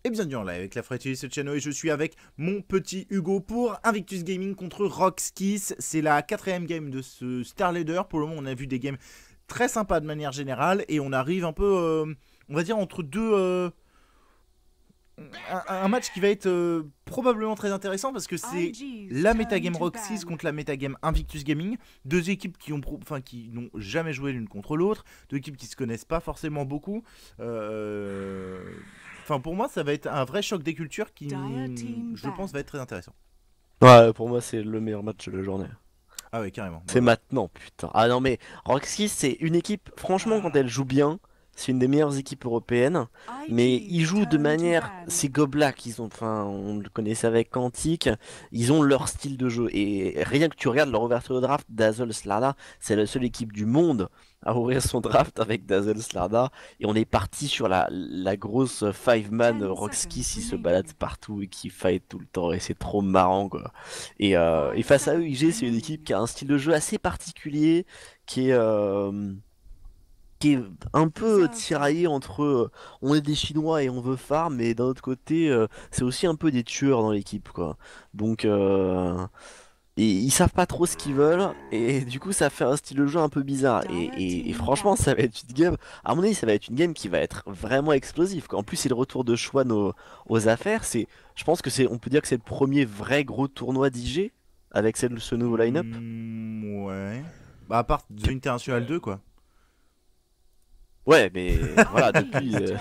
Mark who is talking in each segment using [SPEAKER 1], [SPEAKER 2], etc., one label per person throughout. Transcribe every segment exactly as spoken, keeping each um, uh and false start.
[SPEAKER 1] Et bienvenue en live avec la Frétille Channel et je suis avec mon petit Hugo pour Invictus Gaming contre Roxkiss. C'est la quatrième game de ce Star Leader. Pour le moment, on a vu des games très sympas de manière générale et on arrive un peu, euh, on va dire, entre deux... Euh, un, un match qui va être euh, probablement très intéressant parce que c'est la metagame Roxkiss contre la metagame Invictus Gaming. Deux équipes qui ont, enfin, qui n'ont jamais joué l'une contre l'autre. Deux équipes qui se connaissent pas forcément beaucoup. Euh... Enfin, pour moi, ça va être un vrai choc des cultures qui, je pense, va être très intéressant.
[SPEAKER 2] Ouais, pour moi, c'est le meilleur match de la journée.
[SPEAKER 1] Ah ouais, carrément.
[SPEAKER 2] C'est
[SPEAKER 1] Ouais.
[SPEAKER 2] maintenant, putain. Ah non, mais Roxkiss, c'est une équipe, franchement, quand elle joue bien, c'est une des meilleures équipes européennes. Mais ils jouent de manière. C'est Goblack, ils ont. Enfin, on le connaissait avec Quantic. Ils ont leur style de jeu. Et rien que tu regardes leur ouverture de draft, Dazzle Slarda, c'est la seule équipe du monde à ouvrir son draft avec Dazzle Slarda. Et on est parti sur la, la grosse five-man Roxkiss qui se balade partout et qui fight tout le temps. Et c'est trop marrant, quoi. Et, euh, et face à eux, I G, c'est une équipe qui a un style de jeu assez particulier, qui est. Euh, qui est un peu tiraillé entre euh, on est des Chinois et on veut farm, mais d'un autre côté euh, c'est aussi un peu des tueurs dans l'équipe, quoi. Donc euh, et ils savent pas trop ce qu'ils veulent et du coup ça fait un style de jeu un peu bizarre et, et- et franchement ça va être une game, à mon avis ça va être une game qui va être vraiment explosive, quoi. En plus c'est le retour de Schwann aux, aux affaires, c'est, je pense que c'est, on peut dire que c'est le premier vrai gros tournoi d'I G avec cette- ce nouveau line-up.
[SPEAKER 1] Mmh, ouais. Bah, à part The International deux, quoi.
[SPEAKER 2] Ouais, mais voilà, depuis euh,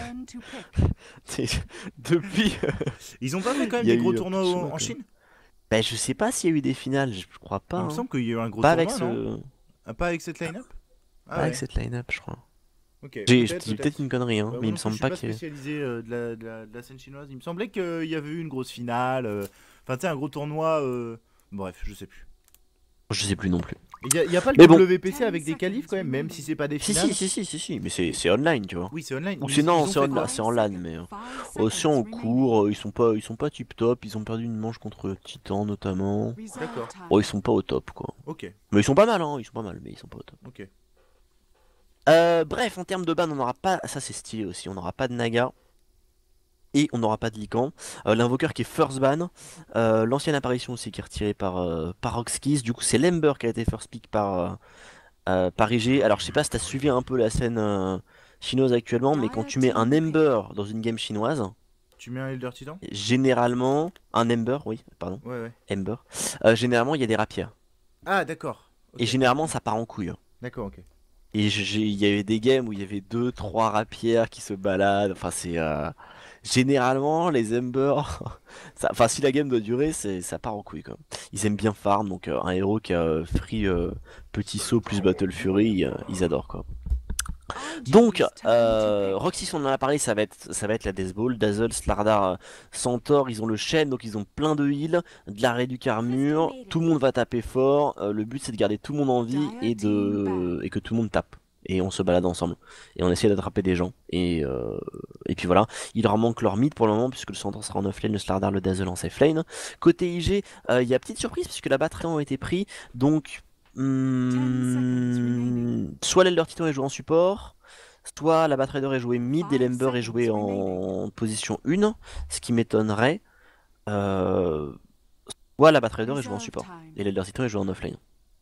[SPEAKER 2] depuis
[SPEAKER 1] Ils ont pas fait quand même
[SPEAKER 2] il y a
[SPEAKER 1] des gros
[SPEAKER 2] eu un
[SPEAKER 1] tournois
[SPEAKER 2] peu de
[SPEAKER 1] au-
[SPEAKER 2] chemin,
[SPEAKER 1] en
[SPEAKER 2] quoi.
[SPEAKER 1] Chine?
[SPEAKER 2] Bah, je sais pas s'il y a eu des finales, je crois pas,
[SPEAKER 1] Il me
[SPEAKER 2] hein.
[SPEAKER 1] semble qu'il y a eu un gros
[SPEAKER 2] Pas avec
[SPEAKER 1] tournoi, non?
[SPEAKER 2] ce.
[SPEAKER 1] Ah, pas avec cette line-up? Ah
[SPEAKER 2] Pas avec
[SPEAKER 1] ouais.
[SPEAKER 2] cette line-up, je crois.
[SPEAKER 1] Ok,
[SPEAKER 2] J'ai, je
[SPEAKER 1] peut-être,
[SPEAKER 2] dis peut-être
[SPEAKER 1] peut-être.
[SPEAKER 2] une connerie, hein,
[SPEAKER 1] Ouais,
[SPEAKER 2] mais
[SPEAKER 1] moi
[SPEAKER 2] il me
[SPEAKER 1] non plus, je
[SPEAKER 2] semble
[SPEAKER 1] suis
[SPEAKER 2] pas
[SPEAKER 1] pas
[SPEAKER 2] qu'il y ait.
[SPEAKER 1] spécialisé euh, de, la, de, la, de la scène chinoise. Il me semblait qu'il y avait eu une grosse finale. euh, Enfin, tu sais, un gros tournoi. euh, Bref, je sais plus.
[SPEAKER 2] Je sais plus non plus.
[SPEAKER 1] Il y, a- y a pas le
[SPEAKER 2] Mais bon.
[SPEAKER 1] W P C avec des qualifs quand même, même si c'est pas des
[SPEAKER 2] Si, si,
[SPEAKER 1] finales?
[SPEAKER 2] si, si, si, si, mais c'est c'est online, tu vois.
[SPEAKER 1] Oui, c'est online.
[SPEAKER 2] Ou
[SPEAKER 1] Mais
[SPEAKER 2] c'est
[SPEAKER 1] ils,
[SPEAKER 2] non,
[SPEAKER 1] ils ont
[SPEAKER 2] c'est
[SPEAKER 1] fait
[SPEAKER 2] en,
[SPEAKER 1] quoi?
[SPEAKER 2] c'est en LAN, mais. euh, Aussi en cours, euh, ils sont pas, ils sont pas tip top, ils ont perdu une manche contre Titan notamment.
[SPEAKER 1] D'accord.
[SPEAKER 2] Oh, ils sont pas au top, quoi.
[SPEAKER 1] Ok,
[SPEAKER 2] Mais ils sont pas mal, hein, ils sont pas mal, mais ils sont pas au top.
[SPEAKER 1] ok.
[SPEAKER 2] Euh, bref, en termes de ban, on n'aura pas. Ça, c'est stylé aussi, on n'aura pas de Naga. Et on n'aura pas de Lycan. Euh, L'invoqueur qui est first ban. Euh, L'ancienne apparition aussi qui est retirée par, euh, par Roxkiss. Du coup, c'est Lember qui a été first pick par, euh, euh, par I G. Alors, je sais pas si t'as suivi un peu la scène euh, chinoise actuellement, mais quand tu mets un Ember dans une game chinoise,
[SPEAKER 1] Tu mets un Elder Titan?
[SPEAKER 2] généralement. Un Ember, oui, pardon.
[SPEAKER 1] Ouais, ouais.
[SPEAKER 2] Ember. Euh, généralement, il y a des rapiers.
[SPEAKER 1] Ah, d'accord.
[SPEAKER 2] Et
[SPEAKER 1] Ok.
[SPEAKER 2] généralement, ça part en couille.
[SPEAKER 1] D'accord, ok.
[SPEAKER 2] Et j'ai- il y avait des games où il y avait deux, trois rapières qui se baladent. Enfin, c'est. euh, Généralement, les Embers. ça- Enfin, si la game doit durer, c'est ça part en couille, quoi. Ils aiment bien farm, donc euh, un héros qui a euh, free euh, petit saut plus Battle Fury, euh, ils adorent, quoi. Donc, euh, Roxy, on en a parlé, ça va être, ça va être la Death Ball. Dazzle, Slardar, euh, Centaure, ils ont le Shen, donc ils ont plein de heal, de l'arrêt du armure. Tout le monde va taper fort. Euh, le but, c'est de garder tout le monde en vie et, de... et que tout le monde tape. Et on se balade ensemble. Et on essaie d'attraper des gens. Et, euh, et puis voilà. Il leur manque leur mid pour le moment, puisque le Centaure sera en offlane, le Slardar, le Dazzle en safe lane. Côté I G, euh, il y a petite surprise, puisque la batterie ont été pris. Donc, hmm, soit l'Elder Titan est joué en support. Soit la Batrider est jouée mid et l'Ember est joué en position un, ce qui m'étonnerait. Euh... Soit la Batrider est jouée en support et l'Elder Titan est joué en offlane.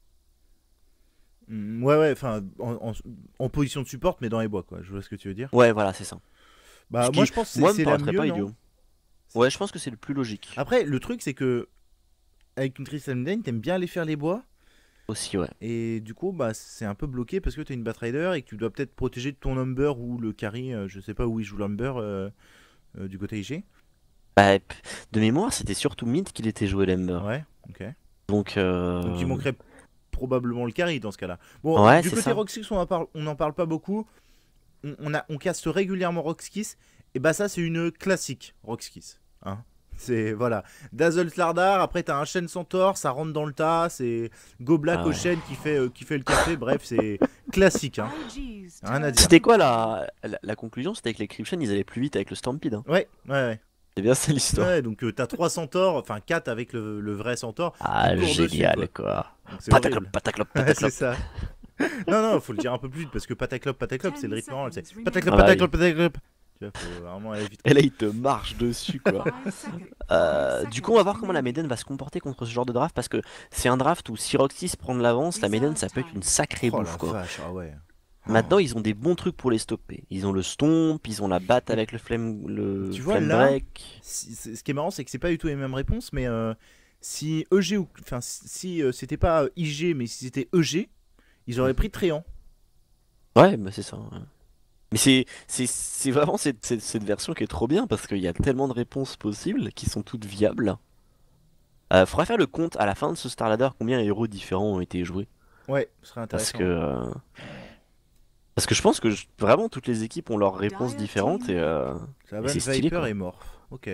[SPEAKER 1] Hmm, ouais, ouais, enfin, en, en- en position de support, mais dans les bois, quoi. Je vois ce que tu veux dire.
[SPEAKER 2] Ouais, voilà, c'est ça.
[SPEAKER 1] Bah,
[SPEAKER 2] Ce
[SPEAKER 1] moi,
[SPEAKER 2] qui,
[SPEAKER 1] je pense que
[SPEAKER 2] moi,
[SPEAKER 1] c'est
[SPEAKER 2] me
[SPEAKER 1] c'est la
[SPEAKER 2] paraîtrait
[SPEAKER 1] mieux,
[SPEAKER 2] pas
[SPEAKER 1] non?
[SPEAKER 2] idiot. Ouais, je pense que c'est le plus logique.
[SPEAKER 1] Après, le truc, c'est que avec une Crystal Maiden, t'aimes bien aller faire les bois.
[SPEAKER 2] Aussi, ouais.
[SPEAKER 1] Et du coup, bah, c'est un peu bloqué parce que t'as une Batrider et que tu dois peut-être protéger ton Humber ou le carry. euh, je sais pas où il joue l'Humber euh, euh, du côté I G.
[SPEAKER 2] Bah, p- de mémoire, c'était surtout mid qu'il était joué l'Ember.
[SPEAKER 1] Ouais, ok.
[SPEAKER 2] Donc, euh...
[SPEAKER 1] Donc il manquerait probablement le carry dans ce cas-là. Bon,
[SPEAKER 2] ouais,
[SPEAKER 1] du
[SPEAKER 2] c'est
[SPEAKER 1] côté
[SPEAKER 2] ça.
[SPEAKER 1] Roxkiss, on n'en parle, on en parle pas beaucoup. On, on, a, on caste régulièrement Roxkiss. Et bah, ça, c'est une classique Roxkiss. Hein, c'est voilà. Dazzle Slardar, après t'as un Shen Centaure, ça rentre dans le tas. C'est Goblack
[SPEAKER 2] Ah
[SPEAKER 1] au
[SPEAKER 2] ouais.
[SPEAKER 1] Shen qui fait, euh, qui fait le café. Bref, c'est classique. Hein. Rien à dire.
[SPEAKER 2] C'était quoi la, la, la conclusion? C'était que les Cryption ils allaient plus vite avec le Stampede, hein.
[SPEAKER 1] Ouais, ouais, ouais.
[SPEAKER 2] C'est bien ça l'histoire.
[SPEAKER 1] Ouais, donc euh, t'as trois centaures, enfin quatre avec le, le vrai centaure.
[SPEAKER 2] Ah,
[SPEAKER 1] qui court dessus,
[SPEAKER 2] génial,
[SPEAKER 1] quoi.
[SPEAKER 2] quoi.
[SPEAKER 1] Donc c'est
[SPEAKER 2] Pataclop,
[SPEAKER 1] horrible.
[SPEAKER 2] pataclop,
[SPEAKER 1] Ouais,
[SPEAKER 2] pataclop.
[SPEAKER 1] c'est ça. Non, non, faut le dire un peu plus vite parce que pataclop, pataclop, c'est le rythme normal. C'est pataclop,
[SPEAKER 2] Ah bah oui.
[SPEAKER 1] pataclop, pataclop. Tu vois, faut vraiment aller vite.
[SPEAKER 2] Et là, il te marche dessus, quoi. Euh, du coup, on va voir comment la Maiden va se comporter contre ce genre de draft, parce que c'est un draft où si Roxy prend de l'avance, la Maiden, ça peut être une sacrée
[SPEAKER 1] Oh
[SPEAKER 2] bouffe,
[SPEAKER 1] la
[SPEAKER 2] quoi.
[SPEAKER 1] vache, ah ouais.
[SPEAKER 2] Maintenant, ils ont des bons trucs pour les stopper. Ils ont le stomp, ils ont la batte avec le flame, le
[SPEAKER 1] Tu vois,
[SPEAKER 2] flame
[SPEAKER 1] là,
[SPEAKER 2] break.
[SPEAKER 1] si- c'est- ce qui est marrant, c'est que c'est pas du tout les mêmes réponses, mais euh, si E G ou. Enfin, si si, euh, c'était pas I G, mais si c'était E G, ils auraient pris Tréant.
[SPEAKER 2] Ouais, bah c'est ça. Ouais. Mais c'est c'est c'est vraiment cette, cette, cette version qui est trop bien parce qu'il y a tellement de réponses possibles qui sont toutes viables. Euh, faudrait faire le compte à la fin de ce Star Ladder combien de héros différents ont été joués.
[SPEAKER 1] Ouais, ce serait
[SPEAKER 2] Parce
[SPEAKER 1] intéressant.
[SPEAKER 2] que euh, parce que je pense que je- vraiment toutes les équipes ont leurs réponses différentes et, euh,
[SPEAKER 1] Ça
[SPEAKER 2] et
[SPEAKER 1] va,
[SPEAKER 2] c'est stylé
[SPEAKER 1] Viper
[SPEAKER 2] quoi.
[SPEAKER 1] et Morph. Ok.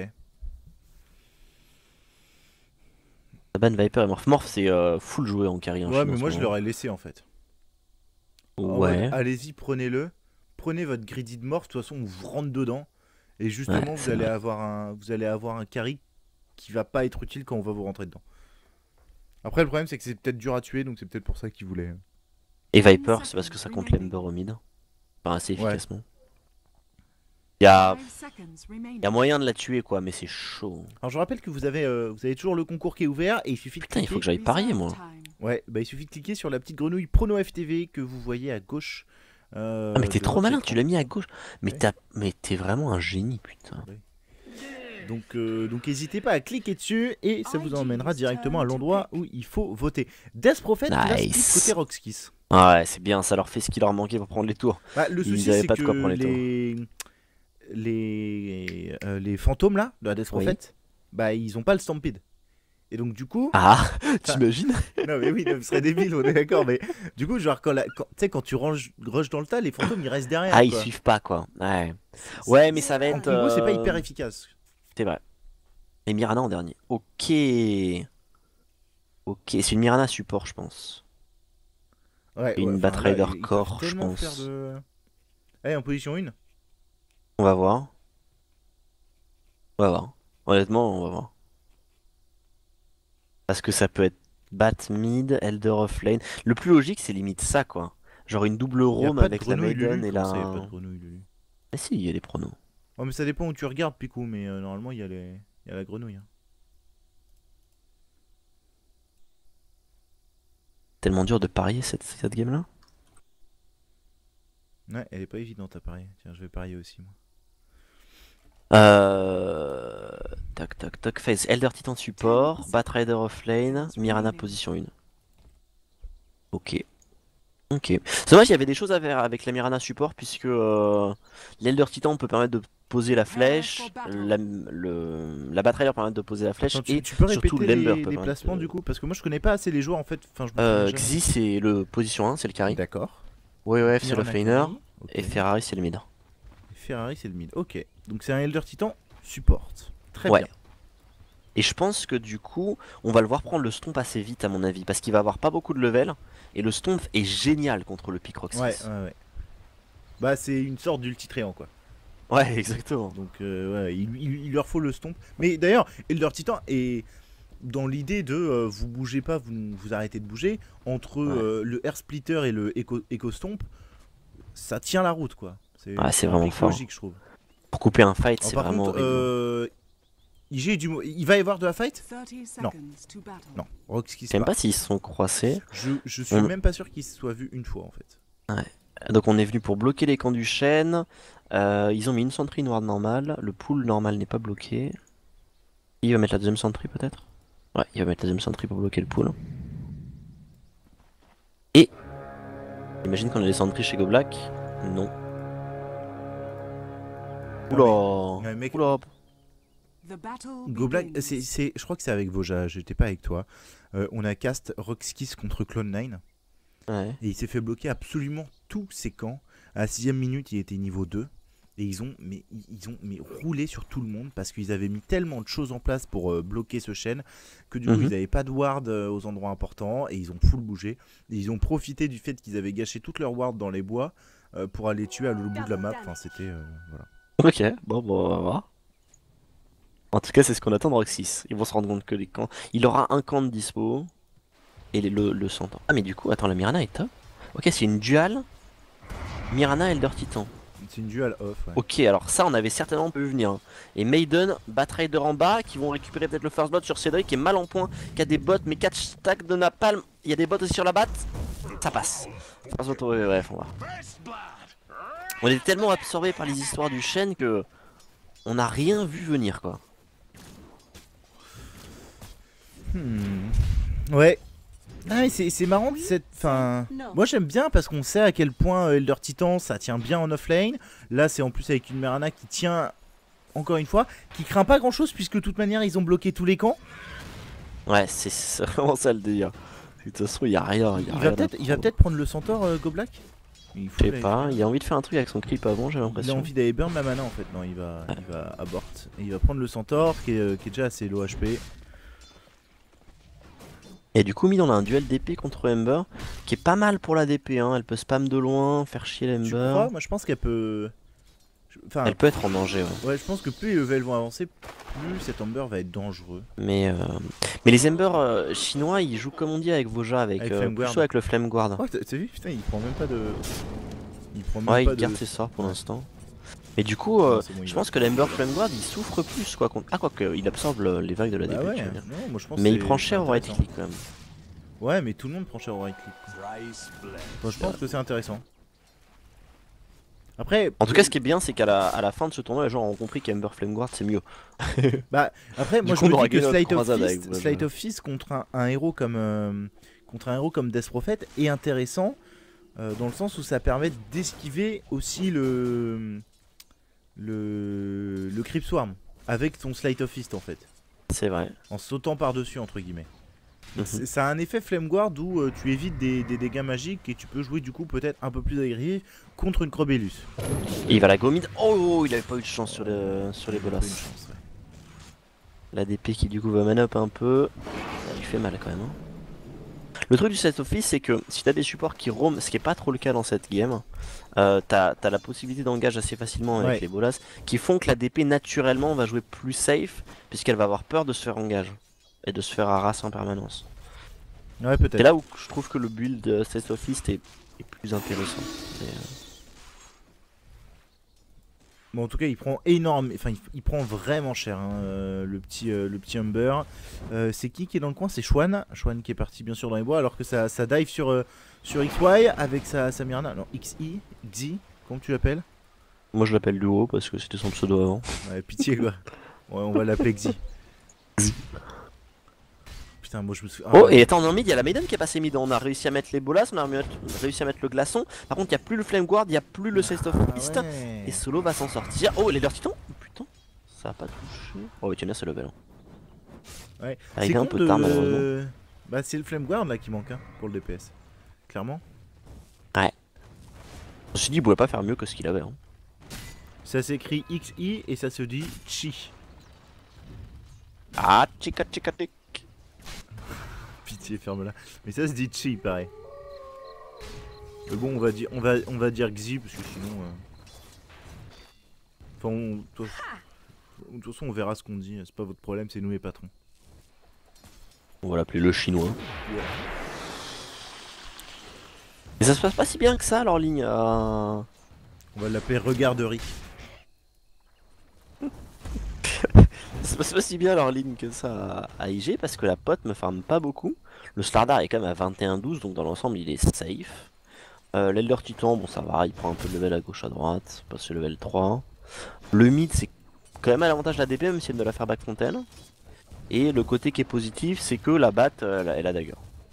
[SPEAKER 2] Saban, Viper et Morph. Morph c'est euh, full joué en carry en
[SPEAKER 1] Ouais,
[SPEAKER 2] Chine
[SPEAKER 1] mais
[SPEAKER 2] en ce
[SPEAKER 1] moi je
[SPEAKER 2] moment.
[SPEAKER 1] l'aurais laissé en fait. En mode,
[SPEAKER 2] Ouais,
[SPEAKER 1] allez-y, prenez-le. Prenez votre greedy de Morph, de toute façon, on vous rentre dedans. Et
[SPEAKER 2] ouais,
[SPEAKER 1] justement, vous
[SPEAKER 2] c'est
[SPEAKER 1] allez
[SPEAKER 2] vrai.
[SPEAKER 1] avoir un, vous allez avoir un carry qui va pas être utile quand on va vous rentrer dedans. Après, le problème, c'est que c'est peut-être dur à tuer, donc c'est peut-être pour ça qu'ils voulaient.
[SPEAKER 2] Et Viper c'est parce que ça compte l'Ember au mid. Enfin assez
[SPEAKER 1] Ouais.
[SPEAKER 2] efficacement. Il y a, il y a moyen de la tuer quoi, mais c'est chaud.
[SPEAKER 1] Alors, je rappelle que vous avez, euh, vous avez toujours le concours qui est ouvert et il suffit de
[SPEAKER 2] Putain, il
[SPEAKER 1] cliquer.
[SPEAKER 2] faut que j'aille parier moi.
[SPEAKER 1] Ouais, bah il suffit de cliquer sur la petite grenouille Prono F T V que vous voyez à gauche. euh,
[SPEAKER 2] Ah mais t'es
[SPEAKER 1] de
[SPEAKER 2] trop
[SPEAKER 1] votre
[SPEAKER 2] malin,
[SPEAKER 1] écran.
[SPEAKER 2] tu l'as mis à gauche. Mais
[SPEAKER 1] Ouais.
[SPEAKER 2] t'as, mais t'es vraiment un génie putain.
[SPEAKER 1] Donc, euh, donc n'hésitez pas à cliquer dessus et ça vous emmènera directement à l'endroit où il faut voter. Death Prophet qui va split
[SPEAKER 2] Nice.
[SPEAKER 1] côté Roxkiss.
[SPEAKER 2] Ah ouais, c'est bien, ça leur fait ce qu'il leur manquait pour prendre les tours.
[SPEAKER 1] Bah, le
[SPEAKER 2] Ils
[SPEAKER 1] souci
[SPEAKER 2] avaient
[SPEAKER 1] c'est
[SPEAKER 2] pas de quoi
[SPEAKER 1] que
[SPEAKER 2] prendre les tours.
[SPEAKER 1] les les euh, les fantômes là de la Death
[SPEAKER 2] Oui.
[SPEAKER 1] Prophet, bah ils ont pas le Stampede. Et donc du coup,
[SPEAKER 2] Ah, t'imagines?
[SPEAKER 1] non mais oui, non, ce serait débile, on est d'accord, mais du coup genre quand la, quand, tu sais quand tu ranges rush dans le tas, les fantômes ils restent derrière.
[SPEAKER 2] Ah, ils
[SPEAKER 1] quoi.
[SPEAKER 2] suivent pas quoi. Ouais. Ouais, mais ça va
[SPEAKER 1] En
[SPEAKER 2] être.
[SPEAKER 1] combo c'est pas
[SPEAKER 2] euh,
[SPEAKER 1] hyper efficace.
[SPEAKER 2] C'est vrai. Et Mirana en dernier. Ok. Ok, c'est une Mirana support, je pense.
[SPEAKER 1] Ouais,
[SPEAKER 2] Et
[SPEAKER 1] ouais,
[SPEAKER 2] une
[SPEAKER 1] enfin, là,
[SPEAKER 2] Batrider
[SPEAKER 1] ils- ils peuvent
[SPEAKER 2] Core, je
[SPEAKER 1] tellement faire
[SPEAKER 2] pense.
[SPEAKER 1] de. Allez, en position un.
[SPEAKER 2] On va voir. On va voir. Honnêtement, on va voir. Parce que ça peut être Bat Mid, Elder of Lane. Le plus logique, c'est limite ça, quoi. Genre une double
[SPEAKER 1] Il y a
[SPEAKER 2] roam
[SPEAKER 1] pas de
[SPEAKER 2] avec la
[SPEAKER 1] grenouille
[SPEAKER 2] Maiden
[SPEAKER 1] Lulu.
[SPEAKER 2] et
[SPEAKER 1] Comment ça, y a pas
[SPEAKER 2] la.
[SPEAKER 1] de grenouille Lulu?
[SPEAKER 2] Ah si, il y a des pronos.
[SPEAKER 1] Oh, mais ça dépend où tu regardes, Picou, mais euh, normalement, il y, a les... il y a la grenouille. hein.
[SPEAKER 2] Tellement dur de parier cette, cette game-là.
[SPEAKER 1] Ouais, elle est pas évidente à parier. Tiens, je vais parier aussi, moi.
[SPEAKER 2] Euh... Tac, tac, tac. Phase Elder Titan support, Batrider of Lane, Mirana position un. Ok. Ok. C'est vrai qu'il y avait des choses à faire avec la Mirana support puisque euh, l'Elder Titan peut permettre de poser la flèche, la, le, la Batrider permet de poser la flèche
[SPEAKER 1] Attends, tu,
[SPEAKER 2] et
[SPEAKER 1] tu peux
[SPEAKER 2] surtout
[SPEAKER 1] répéter
[SPEAKER 2] l'Ember
[SPEAKER 1] les,
[SPEAKER 2] peut
[SPEAKER 1] les
[SPEAKER 2] permettre
[SPEAKER 1] placements
[SPEAKER 2] de-
[SPEAKER 1] du coup? Parce que moi, je connais pas assez les joueurs en fait. Enfin, je me
[SPEAKER 2] Euh,
[SPEAKER 1] souviens jamais.
[SPEAKER 2] Xi c'est le position un, c'est le carry.
[SPEAKER 1] D'accord.
[SPEAKER 2] W W F c'est le
[SPEAKER 1] Mirana
[SPEAKER 2] laner
[SPEAKER 1] carry, ok.
[SPEAKER 2] et Ferrari c'est le mid.
[SPEAKER 1] Ferrari, c'est le mid. Ok. Donc, c'est un Elder Titan support. Très
[SPEAKER 2] Ouais.
[SPEAKER 1] bien.
[SPEAKER 2] Et je pense que du coup, on va le voir prendre le stomp assez vite à mon avis, parce qu'il va avoir pas beaucoup de level, et le stomp est génial contre le pick Roxas.
[SPEAKER 1] Ouais, ouais, ouais. Bah, c'est une sorte d'ulti tréant quoi.
[SPEAKER 2] Ouais, exactement.
[SPEAKER 1] Donc, euh, ouais, il, il- il leur faut le stomp. Mais d'ailleurs, Elder Titan est dans l'idée de euh, vous bougez pas, vous, vous arrêtez de bouger. Entre
[SPEAKER 2] Ouais.
[SPEAKER 1] euh, le Air Splitter et le Echo, Echo Stomp, ça tient la route quoi. C'est
[SPEAKER 2] Ouais, c'est
[SPEAKER 1] un
[SPEAKER 2] vraiment
[SPEAKER 1] pic
[SPEAKER 2] fort.
[SPEAKER 1] logique, je trouve.
[SPEAKER 2] Pour couper un fight,
[SPEAKER 1] Alors,
[SPEAKER 2] c'est
[SPEAKER 1] par
[SPEAKER 2] vraiment
[SPEAKER 1] contre,
[SPEAKER 2] horrible.
[SPEAKER 1] euh, I G du mo- il va y avoir de la fight? Non. Non, Roxkiss
[SPEAKER 2] Je sais même
[SPEAKER 1] pas.
[SPEAKER 2] pas s'ils se sont croisés.
[SPEAKER 1] Je, je suis
[SPEAKER 2] On-
[SPEAKER 1] même pas sûr qu'ils se soient vus une fois en fait.
[SPEAKER 2] Donc on est venu pour bloquer les camps du chêne. Euh, ils ont mis une sentry noire normale. Le pool normal n'est pas bloqué. Il va mettre la deuxième sentry peut-être? Ouais, il va mettre la deuxième sentry pour bloquer le pool. Et imagine qu'on a des sentries chez GoBlack. Non. Oula.
[SPEAKER 1] Ouais, mec,
[SPEAKER 2] Oula.
[SPEAKER 1] Goblack, c'est, c'est, je crois que c'est avec Voja, j'étais pas avec toi. Euh, on a cast Roxkiss contre Clone nine
[SPEAKER 2] Ouais.
[SPEAKER 1] et il s'est fait bloquer absolument tous ses camps. À la sixième minute, il était niveau deux et ils ont, mais, ils ont mais, roulé sur tout le monde parce qu'ils avaient mis tellement de choses en place pour euh, bloquer ce chêne que du coup,
[SPEAKER 2] Mhm.
[SPEAKER 1] ils n'avaient pas de ward euh, aux endroits importants et ils ont full bougé. Et ils ont profité du fait qu'ils avaient gâché toutes leurs wards dans les bois euh, pour aller tuer à l'autre bout de la map. Enfin, c'était. euh, voilà.
[SPEAKER 2] Ok, bon, bon, on va voir. En tout cas, c'est ce qu'on attend de Roxys. Ils vont se rendre compte que les camps. Il aura un camp de dispo. Et les- le, le cent ans. Ah, mais du coup, attends, la Mirana est top. Ok, c'est une dual. Mirana Elder Titan.
[SPEAKER 1] C'est une dual off. Ouais.
[SPEAKER 2] Ok, alors ça on avait certainement pu venir. Hein. Et Maiden, Batrider en bas, qui vont récupérer peut-être le first blood sur Cédric, qui est mal en point, qui a des bots, mais quatre stacks de napalm. Il y a des bots aussi sur la batte. Ça passe. Ça passe au bref, on va. On est tellement absorbé par les histoires du chêne que on n'a rien vu venir quoi.
[SPEAKER 1] Hmm. Ouais. Ah, c'est marrant cette. Enfin, moi j'aime bien parce qu'on sait à quel point Elder Titan ça tient bien en offlane. Là c'est en plus avec une Mirana qui tient encore une fois, qui craint pas grand chose puisque de toute manière ils ont bloqué tous les camps.
[SPEAKER 2] Ouais, c'est vraiment ça le délire. De toute façon, il y a rien. Y a
[SPEAKER 1] il,
[SPEAKER 2] rien
[SPEAKER 1] va peut il va peut-être prendre le centaure euh, Goblack.
[SPEAKER 2] Je sais pas, il a envie de faire un truc avec son clip avant, j'ai l'impression.
[SPEAKER 1] Il a envie d'aller burn la mana en fait. Non, il va, ouais. il va abort. Et il va prendre le centaure qui est, euh, qui est déjà assez low H P.
[SPEAKER 2] Et du coup, Mid, on a un duel d'épée contre Ember qui est pas mal pour la D P. Hein. Elle peut spam de loin, faire chier l'Ember.
[SPEAKER 1] Tu crois? Moi je pense qu'elle peut.
[SPEAKER 2] Enfin, elle peut être en danger. Ouais,
[SPEAKER 1] ouais je pense que plus les levels vont avancer, plus cet Ember va être dangereux.
[SPEAKER 2] Mais, euh... mais les Ember euh, chinois ils jouent comme on dit avec Voja, avec, avec, euh, plutôt avec le Flame Guard.
[SPEAKER 1] Oh, t'as vu? Putain, il prend même pas de. Il prend même
[SPEAKER 2] ouais,
[SPEAKER 1] pas
[SPEAKER 2] il garde
[SPEAKER 1] de...
[SPEAKER 2] ses sorts pour l'instant. Mais du coup, euh, non, bon, je pense que l'Ember Flame Guard il souffre plus quoi. Ah, quoi que, il absorbe le, les vagues de la D P.
[SPEAKER 1] Bah ouais, non, moi, je pense
[SPEAKER 2] mais il prend cher au right click quand même.
[SPEAKER 1] Ouais, mais tout le monde prend cher au right click. Bon, je pense que c'est intéressant. Après,
[SPEAKER 2] en tout cas, ce qui est bien, c'est qu'à la, à la fin de ce tournoi, les gens ont compris qu'Ember Flame Guard c'est mieux.
[SPEAKER 1] Bah, après, moi je me dis que Slate of, Fist, Slate of Fist contre un, un héros comme euh, contre un héros comme Death Prophet est intéressant euh, dans le sens où ça permet d'esquiver aussi le le le Crypt Swarm avec ton Slate of Fist en fait.
[SPEAKER 2] C'est vrai.
[SPEAKER 1] En sautant par dessus entre guillemets.
[SPEAKER 2] Mm-hmm.
[SPEAKER 1] Ça a un effet Flame Guard où euh, tu évites des, des dégâts magiques et tu peux jouer du coup peut-être un peu plus agressif contre une Crobellus.
[SPEAKER 2] Et il va la go mid. Oh, il avait pas eu de chance sur, le, sur les bolas.
[SPEAKER 1] Ouais.
[SPEAKER 2] La D P qui du coup va man up un peu. Ça lui fait mal quand même. Hein. Le truc du set office c'est que si t'as des supports qui roam, ce qui est pas trop le cas dans cette game, euh, t'as as la possibilité d'engage assez facilement avec ouais. les bolas qui font que la D P naturellement va jouer plus safe puisqu'elle va avoir peur de se faire engage. Et de se faire harasser en permanence.
[SPEAKER 1] Ouais, peut-être.
[SPEAKER 2] C'est là où je trouve que le build de Set Office est, est plus intéressant. Mais, euh...
[SPEAKER 1] Bon, en tout cas, il prend énorme, enfin, il, il prend vraiment cher, hein, euh, le petit, euh, le petit Humber. Euh, c'est qui qui est dans le coin? C'est Schwan, Schwan qui est parti bien sûr dans les bois, alors que ça, ça dive sur, euh, sur X Y avec sa, sa Mirana. Non, X I, Xi, comment tu l'appelles?
[SPEAKER 2] Moi, je l'appelle Luo parce que c'était son pseudo avant.
[SPEAKER 1] Ouais, pitié quoi. Ouais, on va l'appeler Xi. Putain, moi je me souviens.
[SPEAKER 2] Ah, oh, ouais. Et attends, en mid, il y a la Maiden qui est passée mid. On a réussi à mettre les bolas, on a réussi à mettre le glaçon. Par contre, il n'y a plus le Flame Guard, il n'y a plus le Set of Fist. Ah, ouais. Et Solo va s'en sortir. Oh, l'Elder Titan. Putain, ça a pas touché. Oh, oui, tiens bien ce level.
[SPEAKER 1] Ouais,
[SPEAKER 2] avec un peu de tard, malheureusement.
[SPEAKER 1] Bah, c'est le Flame Guard là qui manque hein, pour le D P S. Clairement.
[SPEAKER 2] Ouais. Je me suis dit, il pouvait pas faire mieux que ce qu'il avait. Hein.
[SPEAKER 1] Ça s'écrit X I et ça se dit Chi.
[SPEAKER 2] Ah, chica chica chica.
[SPEAKER 1] Pitié, ferme-la. Mais ça se dit Chi, pareil. Mais bon, on va dire, on va, on va dire Xi parce que sinon. Euh... Enfin, on... de toute façon, on verra ce qu'on dit. C'est pas votre problème, c'est nous les patrons.
[SPEAKER 2] On va l'appeler le chinois. Yeah. Mais ça se passe pas si bien que ça, leur ligne. Euh...
[SPEAKER 1] On va l'appeler Regarderie.
[SPEAKER 2] Ça se passe pas si bien leur ligne que ça à I G parce que la pote me farme pas beaucoup. Le Slardar est quand même à vingt et un douze donc dans l'ensemble il est safe. Euh, L'Elder Titan, bon ça va, il prend un peu de level à gauche à droite, passe le level trois. Le mid c'est quand même à l'avantage de la D P même si elle ne la faire back fontaine. Et le côté qui est positif c'est que la batte elle, elle a dagger.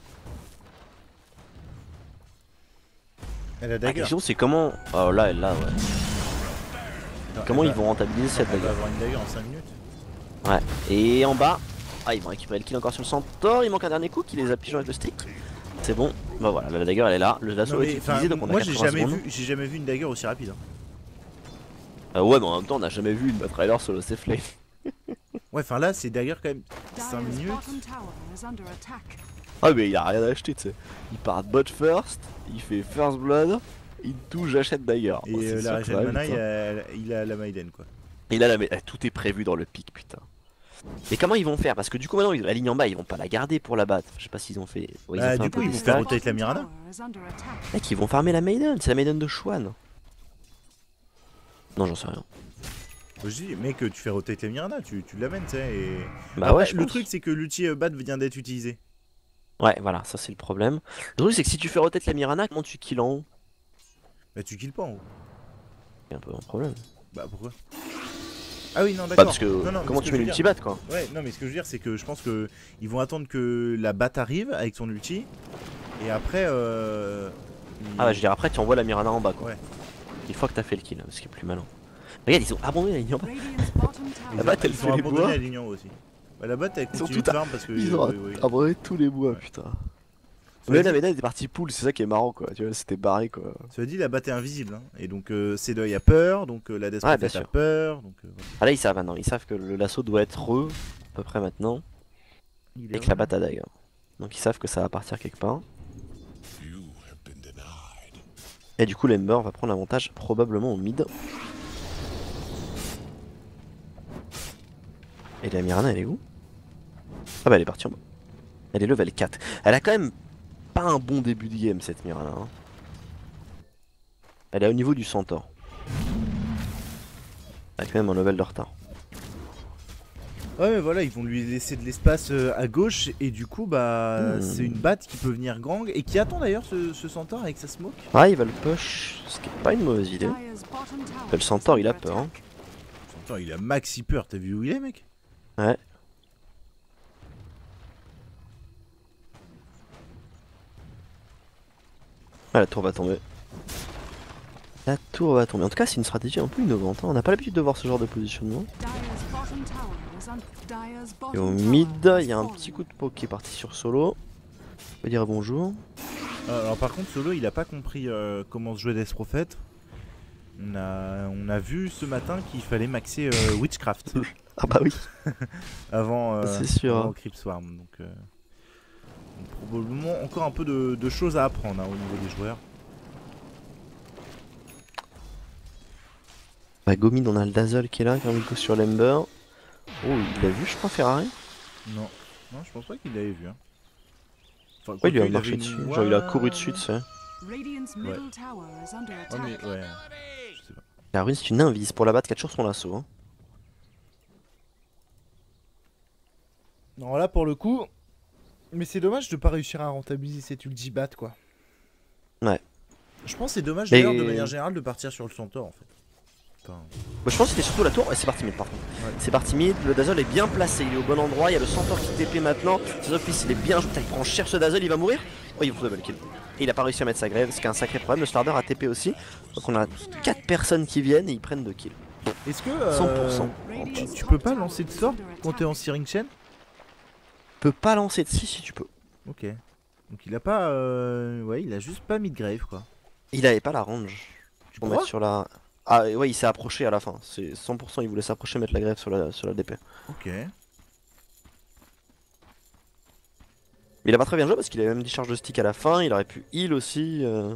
[SPEAKER 1] Elle a dagger.
[SPEAKER 2] La question c'est comment. Oh là elle l'a ouais. Non, comment ils va... vont rentabiliser cette dagger?
[SPEAKER 1] Elle va avoir une dagger en cinq minutes.
[SPEAKER 2] Ouais, et en bas, ah ils vont récupérer le kill encore sur le centaure, il manque un dernier coup qui les a pigeons avec le stick. C'est bon, bah voilà, la dagger elle est là, le lasso est utilisé donc on
[SPEAKER 1] moi,
[SPEAKER 2] a
[SPEAKER 1] j'ai jamais vu, j'ai jamais vu une dagger aussi rapide. Hein.
[SPEAKER 2] Euh, ouais mais en même temps on a jamais vu une Batrider solo ses flame.
[SPEAKER 1] Ouais enfin là c'est dagger quand même cinq minutes.
[SPEAKER 2] Ah mais il a rien à acheter tu sais. Il part bot first, il fait first blood, il touche, j'achète dagger.
[SPEAKER 1] Et oh, euh, la régène mana il a, il a la Maiden quoi.
[SPEAKER 2] Il a la Maiden, tout est prévu dans le pic putain. Mais comment ils vont faire? Parce que du coup maintenant la ligne en bas ils vont pas la garder pour la battre. Je sais pas s'ils ont fait.
[SPEAKER 1] Ouais, bah, ont du coup ils vont faire rotate la Mirana.
[SPEAKER 2] Mec ils vont farmer la Maiden, c'est la Maiden de Schwan. Non, j'en sais rien.
[SPEAKER 1] Je dis, mec, tu fais rotate la Mirana, tu, tu l'amènes, tu sais. Et...
[SPEAKER 2] Bah
[SPEAKER 1] Après,
[SPEAKER 2] ouais, je
[SPEAKER 1] le
[SPEAKER 2] pense.
[SPEAKER 1] truc, c'est que l'ulti euh, bat vient d'être utilisé.
[SPEAKER 2] Ouais, voilà, ça c'est le problème. Le truc, c'est que si tu fais rotate la Mirana, comment tu kills en haut?
[SPEAKER 1] Bah, tu kills pas en haut.
[SPEAKER 2] C'est un peu un problème.
[SPEAKER 1] Bah, pourquoi? Ah oui, non,
[SPEAKER 2] Bah,
[SPEAKER 1] d'accord.
[SPEAKER 2] parce que
[SPEAKER 1] Non, non, mais
[SPEAKER 2] comment
[SPEAKER 1] ce
[SPEAKER 2] tu
[SPEAKER 1] que
[SPEAKER 2] mets
[SPEAKER 1] je veux
[SPEAKER 2] l'ulti
[SPEAKER 1] dire-
[SPEAKER 2] bat quoi?
[SPEAKER 1] Ouais, non, mais ce que je veux dire, c'est que je pense que ils vont attendre que la batte arrive avec son ulti. Et après, euh... ils-
[SPEAKER 2] Ah bah, je veux dire, après tu envoies la Mirana en bas quoi.
[SPEAKER 1] Ouais.
[SPEAKER 2] Une fois que t'as fait le kill, ce qui est plus malin. Regarde, ils ont abandonné la ligne en bas.
[SPEAKER 1] Ils,
[SPEAKER 2] La batte, elle
[SPEAKER 1] ils
[SPEAKER 2] fait
[SPEAKER 1] ont
[SPEAKER 2] les
[SPEAKER 1] abandonné
[SPEAKER 2] bois.
[SPEAKER 1] la ligne en haut aussi. Bah, la batte, elle
[SPEAKER 2] Ils sont
[SPEAKER 1] continue
[SPEAKER 2] tout
[SPEAKER 1] de farm parce que.
[SPEAKER 2] Ils ont
[SPEAKER 1] ouais, ouais.
[SPEAKER 2] abandonné tous les bois,
[SPEAKER 1] Ouais.
[SPEAKER 2] putain.
[SPEAKER 1] Cela
[SPEAKER 2] Mais
[SPEAKER 1] dit-
[SPEAKER 2] la médaille était partie pool, c'est ça qui est marrant quoi. Tu vois, c'était barré quoi.
[SPEAKER 1] Cela dit, la batte est invisible. Hein. Et donc, euh, Sedoy a peur. Donc, euh, la Death
[SPEAKER 2] Ouais,
[SPEAKER 1] Prophet
[SPEAKER 2] bien
[SPEAKER 1] a
[SPEAKER 2] sûr.
[SPEAKER 1] peur. Donc, euh, voilà.
[SPEAKER 2] Ah là, ils savent maintenant. Ils savent que le lasso doit être eux, à peu près maintenant.
[SPEAKER 1] Il est
[SPEAKER 2] Et que la
[SPEAKER 1] où,
[SPEAKER 2] batte a dague. Donc ils savent que ça va partir quelque part. Et du coup, l'Ember va prendre l'avantage probablement au mid. Et la Mirana, elle est où? Ah bah elle est partie en bas. Elle est level quatre. Elle a quand même pas un bon début de game cette Mirana. Hein. Elle est au niveau du Centaure. Elle a quand même un level de retard.
[SPEAKER 1] Ouais, mais voilà, ils vont lui laisser de l'espace euh, à gauche. Et du coup, bah,
[SPEAKER 2] Hmm.
[SPEAKER 1] c'est une batte qui peut venir gang. Et qui attend d'ailleurs ce, ce centaure avec sa smoke.
[SPEAKER 2] Ah, il va le push, ce qui est pas une mauvaise idée. Le Centaure, il a peur. Hein.
[SPEAKER 1] Le centaure, il a maxi peur. T'as vu où il est, mec?
[SPEAKER 2] Ouais. Ah, la tour va tomber. La tour va tomber. En tout cas, c'est une stratégie un peu innovante. Hein. On n'a pas l'habitude de voir ce genre de positionnement. Et au mid, il y a un petit coup de poke qui est parti sur Solo. On va dire bonjour.
[SPEAKER 1] Euh, Alors, par contre, Solo, il a pas compris euh, comment se jouer Death Prophet. On a, on a vu ce matin qu'il fallait maxer euh, Witchcraft
[SPEAKER 2] Ah bah oui.
[SPEAKER 1] avant, euh,
[SPEAKER 2] C'est sûr,
[SPEAKER 1] avant
[SPEAKER 2] hein.
[SPEAKER 1] Crypt Swarm. Donc, euh, donc probablement encore un peu de, de choses à apprendre hein, au niveau des joueurs.
[SPEAKER 2] Bah Gomid, on a le Dazzle qui est là, qui a un coup sur l'Ember. Oh, il l'a vu, je crois, Ferrari.
[SPEAKER 1] Non, non, je pense pas qu'il l'avait vu. Hein. Enfin,
[SPEAKER 2] Ouais, il lui a
[SPEAKER 1] quoique,
[SPEAKER 2] marché
[SPEAKER 1] avait
[SPEAKER 2] dessus.
[SPEAKER 1] une-
[SPEAKER 2] Genre, il a
[SPEAKER 1] Ouais,
[SPEAKER 2] couru dessus, tu sais.
[SPEAKER 1] Ouais, mais ouais, je sais pas.
[SPEAKER 2] La ruine, c'est une invise pour la battre, qui a toujours son lasso. Hein.
[SPEAKER 1] Non, là pour le coup. Mais c'est dommage de pas réussir à rentabiliser cette ulti bat quoi.
[SPEAKER 2] Ouais.
[SPEAKER 1] Je pense que c'est dommage
[SPEAKER 2] Mais-
[SPEAKER 1] d'ailleurs de manière générale de partir sur le centaure en fait. Enfin,
[SPEAKER 2] Bah, je pense que c'était surtout la tour, et c'est parti mid par contre.
[SPEAKER 1] Ouais.
[SPEAKER 2] C'est parti mid, le Dazzle est bien placé, il est au bon endroit, il y a le Centaure qui T P maintenant. Ses offices, il est bien joué, putain, il prend cher ce Dazzle, il va mourir. Oh, il faut double kill. Et il a pas réussi à mettre sa grève, ce qui est un sacré problème. Le Starder a T P aussi. Donc on a quatre personnes qui viennent et ils prennent deux kills.
[SPEAKER 1] est-ce que euh,
[SPEAKER 2] cent pour cent.
[SPEAKER 1] tu, tu peux pas lancer de sort quand t'es en Searing Chain?
[SPEAKER 2] Tu peux pas lancer de si si tu peux.
[SPEAKER 1] Ok. Donc il a pas. Euh... Ouais, il a juste pas mis de grave quoi.
[SPEAKER 2] Il avait pas la range.
[SPEAKER 1] Tu
[SPEAKER 2] Pour
[SPEAKER 1] crois
[SPEAKER 2] mettre sur la. Ah ouais, il s'est approché à la fin. C'est cent pour cent, il voulait s'approcher, mettre la grève sur la, sur la D P.
[SPEAKER 1] Ok.
[SPEAKER 2] Mais il a pas très bien joué parce qu'il avait même des charges de stick à la fin, il aurait pu heal aussi. Euh...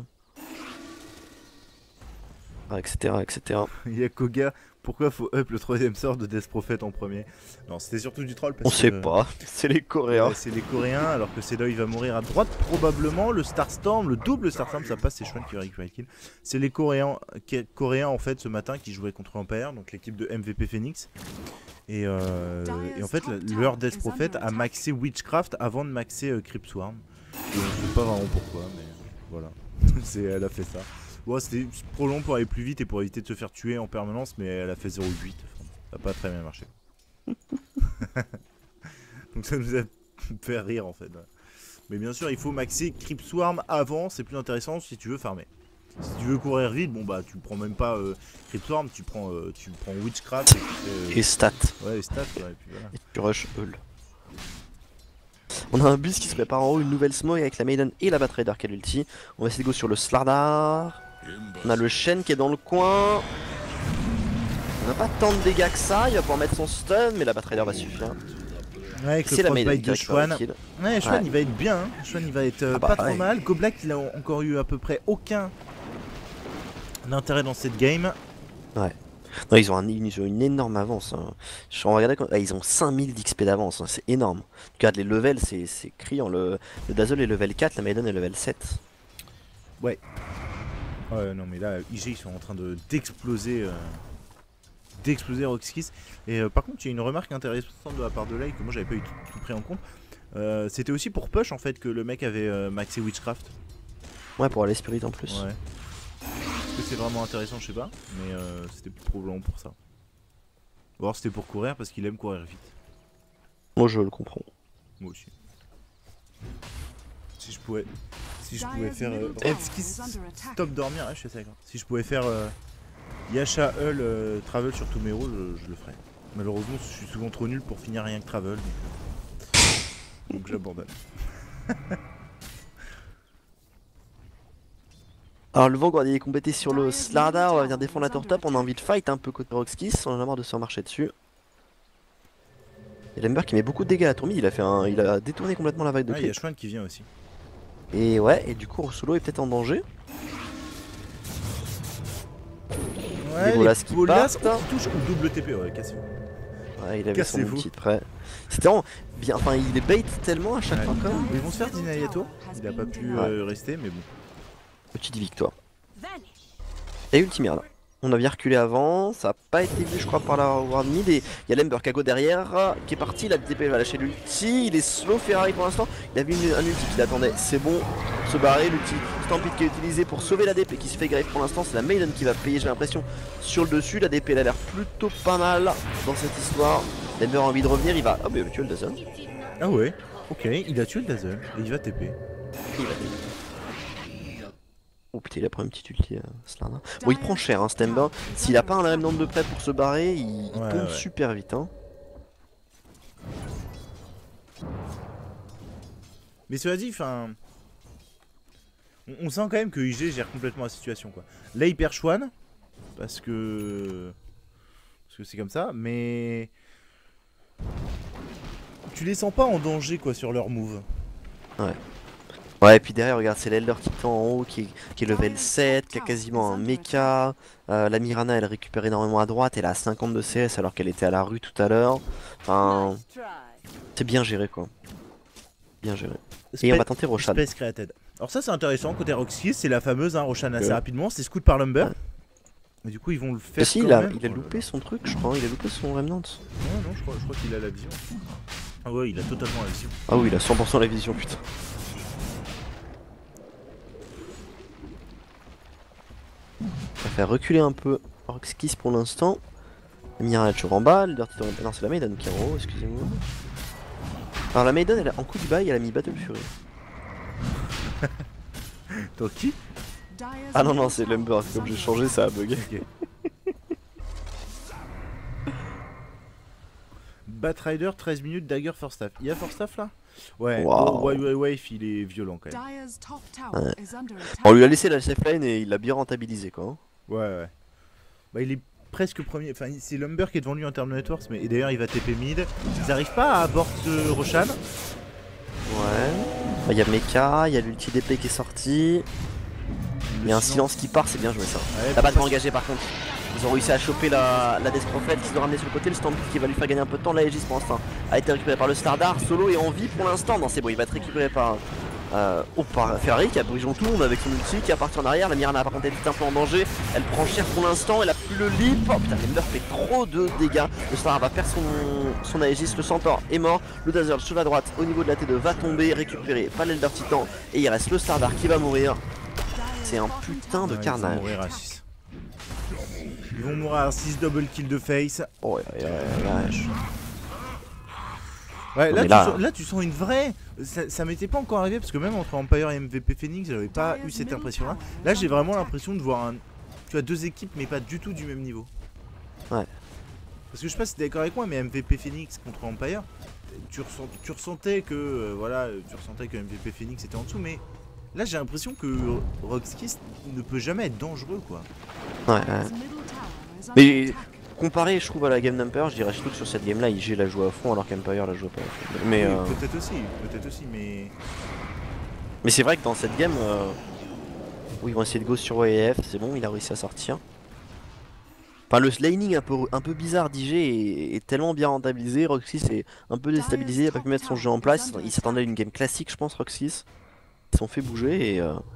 [SPEAKER 2] Ah, etc, et cetera.
[SPEAKER 1] Il y a Koga. Pourquoi faut up le troisième sort de Death Prophet en premier? Non, c'était surtout du troll parce
[SPEAKER 2] On
[SPEAKER 1] que.
[SPEAKER 2] sait pas, c'est les Coréens.
[SPEAKER 1] Ouais, c'est les Coréens, alors que Sedoy va mourir à droite, probablement. Le Starstorm, le double Starstorm, ça passe, c'est Schwan qui va récupérer le kill. C'est les Coréens, qui- Coréens en fait ce matin qui jouaient contre Empire, donc l'équipe de M V P Phoenix. Et, euh, et en fait, le- leur Death Prophet a maxé Witchcraft avant de maxer euh, Crypt Swarm. Et on sait pas vraiment pourquoi, mais voilà. C'est, elle a fait ça. Bon, c'était trop long pour aller plus vite et pour éviter de se faire tuer en permanence, mais elle a fait zéro huit. Enfin, ça n'a pas très bien marché. Donc ça nous a fait rire en fait. Mais bien sûr, il faut maxer Crypt Swarm avant, c'est plus intéressant si tu veux farmer. Si tu veux courir vite, bon bah tu prends même pas euh, Crypt Swarm, tu prends, euh, tu prends Witchcraft et tu fais,
[SPEAKER 2] Et stats.
[SPEAKER 1] euh, ouais, les stats, ouais, et puis voilà.
[SPEAKER 2] Et tu rush Hull. On a un bus qui se prépare en haut, une nouvelle smoke avec la Maiden et la Bat Raider qui a l'ulti. On va essayer de go sur le Slardar. On a le Shen qui est dans le coin. On n'a pas tant de dégâts que ça, il va pouvoir mettre son stun, mais la Bat Raider va suffire.
[SPEAKER 1] Ouais, avec
[SPEAKER 2] C'est
[SPEAKER 1] le
[SPEAKER 2] la Maiden
[SPEAKER 1] Frostbite
[SPEAKER 2] qui
[SPEAKER 1] de
[SPEAKER 2] récupère le
[SPEAKER 1] Schwan.
[SPEAKER 2] kill.
[SPEAKER 1] Ouais, Schwan
[SPEAKER 2] Ouais.
[SPEAKER 1] il va être bien, hein. Schwan il va être euh,
[SPEAKER 2] Ah bah,
[SPEAKER 1] pas trop
[SPEAKER 2] ouais.
[SPEAKER 1] mal. Goblak il a encore eu à peu près aucun intérêt dans cette game.
[SPEAKER 2] Ouais. Non, ils ont, un, ils ont une énorme avance. Hein. Je suis en regarder, ah, ils ont cinq mille d'X P d'avance, hein. C'est énorme. Regarde les levels, c'est c'est criant. Le, le Dazzle est level quatre, la Maiden est level sept.
[SPEAKER 1] Ouais, non, mais là, I G, ils sont en train de d'exploser. Euh, d'exploser Roxkiss. Et euh, par contre, il y a une remarque intéressante de la part de Lay que moi, j'avais pas eu tout, tout pris en compte. Euh, C'était aussi pour push en fait que le mec avait euh, maxé Witchcraft.
[SPEAKER 2] Ouais, pour aller spirit en plus.
[SPEAKER 1] Ouais. Est-ce que c'est vraiment intéressant, je sais pas. Mais euh, c'était probablement pour ça. Ou alors c'était pour courir parce qu'il aime courir vite.
[SPEAKER 2] Moi, je le comprends.
[SPEAKER 1] Moi aussi. Si je pouvais. Si je pouvais faire. Euh, Roxkiss, stop dormir, ouais, je suis assez d'accord. Si je pouvais faire. Euh, Yasha Hull euh, Travel sur tous mes rôles, je, je le ferais. Malheureusement, je suis souvent trop nul pour finir rien que Travel. Donc, euh, donc j'abandonne.
[SPEAKER 2] Alors le Vanguard il est complété sur le Slardar, on va venir défendre la tour top, on a envie de fight un peu côté Roxkiss, on en a marre de se faire marcher dessus. Et Lember qui met beaucoup de dégâts à la tour mid, il a fait un. Il a détourné complètement la vague de
[SPEAKER 1] Ah, il y a
[SPEAKER 2] creep.
[SPEAKER 1] Schwann qui vient aussi.
[SPEAKER 2] Et ouais, et du coup Solo est peut-être en danger.
[SPEAKER 1] Ouais,
[SPEAKER 2] les bolas qui
[SPEAKER 1] bolas
[SPEAKER 2] partent.
[SPEAKER 1] qui touchent au double T P, ouais, cassez-vous.
[SPEAKER 2] Ouais, il avait son
[SPEAKER 1] Cassez-vous.
[SPEAKER 2] ulti de près. C'était vraiment bien, enfin il est bait tellement à chaque
[SPEAKER 1] Ouais.
[SPEAKER 2] fois quand même.
[SPEAKER 1] Ils vont se faire dîner Yato. Il a pas pu euh, rester, mais bon.
[SPEAKER 2] Petite victoire. Et ultime là. On a bien reculé avant, ça a pas été vu je crois par la Ward mid et il y a Lember Kago derrière qui est parti, la D P va lâcher l'ulti, il est slow Ferrari pour l'instant, il avait une, un ulti qu'il attendait, c'est bon, se barrer, l'ulti Stampede qui est utilisé pour sauver la D P qui se fait grave pour l'instant, c'est la Maiden qui va payer j'ai l'impression sur le dessus, la D P elle a l'air plutôt pas mal dans cette histoire, Lember a envie de revenir, il va, oh mais il va tuer le Dazzle.
[SPEAKER 1] Ah ouais, ok, il a tué le Dazzle et il va T P.
[SPEAKER 2] Il va T P. Oh putain, il a pris une petite ulti, euh, Slardar. Bon, il prend cher, hein, Stember. S'il a pas un remnant de près pour se barrer, il, il
[SPEAKER 1] Ouais,
[SPEAKER 2] tombe
[SPEAKER 1] ouais.
[SPEAKER 2] super vite. Hein.
[SPEAKER 1] Mais cela dit, enfin. On, on sent quand même que I G gère complètement la situation, quoi. Là, il perd Schwann. Parce que. Parce que c'est comme ça, mais. Tu les sens pas en danger, quoi, sur leur move.
[SPEAKER 2] Ouais. Ouais, et puis derrière, regarde, c'est l'Elder Titan en haut qui est, qui est level sept, qui a quasiment un mecha. Euh, la Mirana, elle récupère énormément à droite, elle a cinquante de C S alors qu'elle était à la rue tout à l'heure. Enfin, c'est bien géré quoi. Bien géré. Et on va tenter Roshan.
[SPEAKER 1] Space Created. Alors ça c'est intéressant, côté Roxkiss, c'est la fameuse hein, Roshan assez
[SPEAKER 2] Ouais.
[SPEAKER 1] rapidement, c'est scout par Lumber.
[SPEAKER 2] Ouais.
[SPEAKER 1] Et du coup ils vont le faire
[SPEAKER 2] Si,
[SPEAKER 1] quand
[SPEAKER 2] il a,
[SPEAKER 1] même.
[SPEAKER 2] il a loupé son truc, je crois, il a loupé son remnant.
[SPEAKER 1] Non, non, je crois, je crois qu'il a la vision. Ah ouais, il a totalement la vision.
[SPEAKER 2] Ah oui, il a cent pour cent la vision, putain. On va faire reculer un peu Roxkiss pour l'instant. Mirana est toujours en bas, le Dirty Titan- non c'est la Maiden qui est en haut, excusez-moi. Alors la Maiden, elle a, en coup du bail, elle a mis Battle Fury.
[SPEAKER 1] Toi qui?
[SPEAKER 2] Ah non non, c'est Lumber, comme j'ai changé ça a bugué.
[SPEAKER 1] Ok. Batrider treize minutes, Dagger First Staff. Il y a First Staff là? Ouais,
[SPEAKER 2] Wow.
[SPEAKER 1] oh, ouais, ouais, ouais, il est violent quand même.
[SPEAKER 2] Ouais. On lui a laissé la safe lane et il l'a bien rentabilisé quoi. Hein.
[SPEAKER 1] Ouais, ouais. Bah, il est presque premier. Enfin, c'est Lumber qui est devant lui en termes de networks. Mais et d'ailleurs, il va T P mid. Ils arrivent pas à abort ce Roshan.
[SPEAKER 2] Ouais. Bah, il y a Mecha, il y a l'ulti D P qui est sorti. Il y a un silence qui part, c'est bien joué ça.
[SPEAKER 1] Ouais,
[SPEAKER 2] La batte pas engagée par contre. Ils ont réussi à choper la, la Death Prophet qui se ramener sur le côté, le Stampede qui va lui faire gagner un peu de temps. La Aegis pour l'instant a été récupéré par le Slardar. Solo est en vie pour l'instant. Non, c'est bon, il va être récupéré par, euh, oh, par Ferrari qui a brisé tout le monde avec son ulti qui est parti en arrière. La Mirana par contre elle est un peu en danger. Elle prend cher pour l'instant, elle a plus le leap. Oh putain, Lember fait trop de dégâts. Le Slardar va perdre son, son Aegis. Le Centaure est mort. Le Dazzle sur la droite au niveau de la T deux va tomber, récupéré par l'Elder Titan. Et il reste le Slardar qui va mourir. C'est un putain de
[SPEAKER 1] Ouais,
[SPEAKER 2] carnage.
[SPEAKER 1] Ils vont mourir à six. Ils vont mourir à six double kill de face.
[SPEAKER 2] Oh, ouais, ouais, ouais.
[SPEAKER 1] Ouais, là,
[SPEAKER 2] mais
[SPEAKER 1] tu
[SPEAKER 2] là-
[SPEAKER 1] Sens, là tu sens une vraie. Ça, ça m'était pas encore arrivé parce que même entre Empire et M V P Phoenix, j'avais pas eu cette impression là. Là, j'ai vraiment l'impression de voir un. Tu as deux équipes, mais pas du tout du même niveau.
[SPEAKER 2] Ouais.
[SPEAKER 1] Parce que je sais pas si t'es d'accord avec moi, mais M V P Phoenix contre Empire, tu, ressens, tu ressentais que. Euh, voilà, tu ressentais que M V P Phoenix était en dessous, mais. Là, j'ai l'impression que Roxkiss ne peut jamais être dangereux, quoi.
[SPEAKER 2] Ouais, ouais. Mais comparé, je trouve, à la game d'Empire, je dirais surtout que sur cette game là, I G la joue à fond alors qu'Empire la joue pas à fond. Mais,
[SPEAKER 1] Oui,
[SPEAKER 2] euh...
[SPEAKER 1] peut-être aussi, peut-être aussi, mais.
[SPEAKER 2] mais c'est vrai que dans cette game, euh... où ils vont essayer de go sur W F, c'est bon, il a réussi à sortir. Enfin, le laning un peu, un peu bizarre d'I G est, est tellement bien rentabilisé. Roxy est un peu déstabilisé, il a pas pu mettre son jeu en place. Il s'attendait à une game classique, je pense, Roxy. Ils se sont fait bouger et, euh...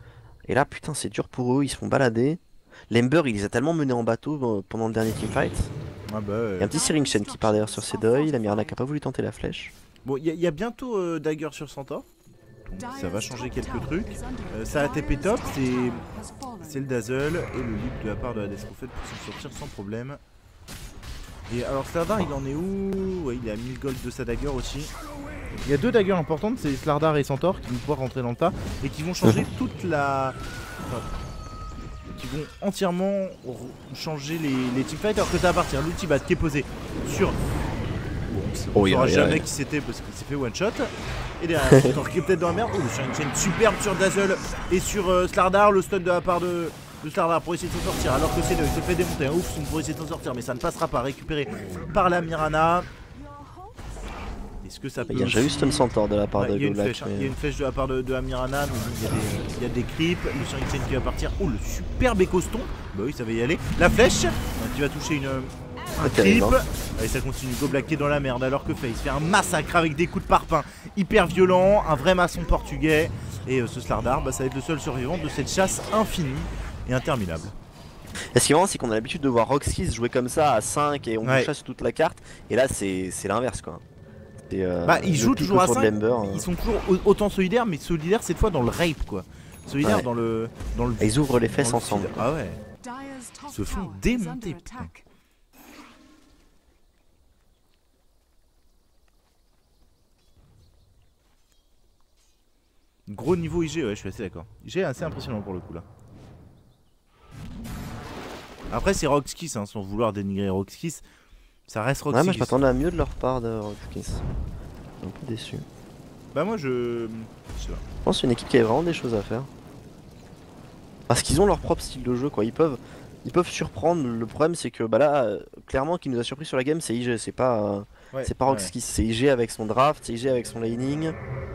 [SPEAKER 2] Et là, putain, c'est dur pour eux, ils se font balader. Lember, il les a tellement menés en bateau euh, pendant le dernier teamfight.
[SPEAKER 1] Ah bah
[SPEAKER 2] Il y a
[SPEAKER 1] ouais.
[SPEAKER 2] un petit Searing Chain qui part d'ailleurs sur ses deuils. La Mirana qui a pas voulu tenter la flèche.
[SPEAKER 1] Bon, il y, y a bientôt euh, Dagger sur Centaure. Donc ça va changer quelques trucs. Euh, ça a T P top, c'est le Dazzle et le leap de la part de la Deathproof pour s'en sortir sans problème. Et alors Slardar il en est où? Ouais, il est à mille gold de sa Dagger aussi. Il y a deux daggers importantes, c'est Slardar et Centaure qui vont pouvoir rentrer dans le tas et qui vont changer toute la... Enfin, qui vont entièrement changer les, les teamfights alors que t'as à partir l'ultimate qui est posé sur... Bon, on ne saura jamais qui c'était parce qu'il s'est fait one shot. Et derrière, Centaure qui est peut-être dans la merde. Oh, le Searing Chain superbe sur Dazzle et sur euh, Slardar, le stun de la part de... de Slardar pour essayer de s'en sortir alors que c'est deux, il se fait démonter un ouf pour essayer de s'en sortir mais ça ne passera pas, récupéré par la Mirana. Est-ce que ça peut...
[SPEAKER 2] Il y a déjà eu stun Centaure de la part
[SPEAKER 1] ouais,
[SPEAKER 2] de
[SPEAKER 1] il y a une
[SPEAKER 2] Goblack.
[SPEAKER 1] flèche, hein. Il y a une flèche de la part de, de la Mirana, mais il y, a des, il y a des creeps, le Searing Chain qui va partir. Oh le superbe écoston. Bah oui ça va y aller. La flèche qui va toucher une... un creep. Allez ça continue, Goblack qui est dans la merde alors que Face fait un massacre avec des coups de parpaing hyper violents, un vrai maçon portugais. Et euh, ce Slardar, bah, ça va être le seul survivant de cette chasse infinie et interminable.
[SPEAKER 2] Et ce qui est marrant, c'est qu'on a l'habitude de voir Roxkiss jouer comme ça à cinq et on
[SPEAKER 1] ouais.
[SPEAKER 2] chasse toute la carte. Et là, c'est l'inverse quoi.
[SPEAKER 1] Euh, bah, ils jouent toujours à cinq, Lember, ils hein. sont toujours autant solidaires, mais solidaires cette fois dans le rape quoi. Solidaires ouais. dans le. Dans le
[SPEAKER 2] et ils ouvrent les fesses ensemble.
[SPEAKER 1] Ah ouais. Ils se font démonter. Putain. Gros niveau I G, ouais, je suis assez d'accord. I G est assez impressionnant pour le coup là. Après, c'est Roxkiss, hein, sans vouloir dénigrer Roxkiss. Ça reste Roxkiss.
[SPEAKER 2] Ouais, moi je m'attendais à mieux de leur part de Roxkiss. Un peu déçu.
[SPEAKER 1] Bah, moi je. Je sais pas.
[SPEAKER 2] Je pense que c'est une équipe qui a vraiment des choses à faire. Parce qu'ils ont leur propre style de jeu quoi. Ils peuvent, ils peuvent surprendre. Le problème, c'est que bah là, euh, clairement, qui nous a surpris sur la game, c'est I G. C'est pas, euh, ouais, c'est pas Roxkiss. Ouais. C'est I G avec son draft, c'est I G avec son laning.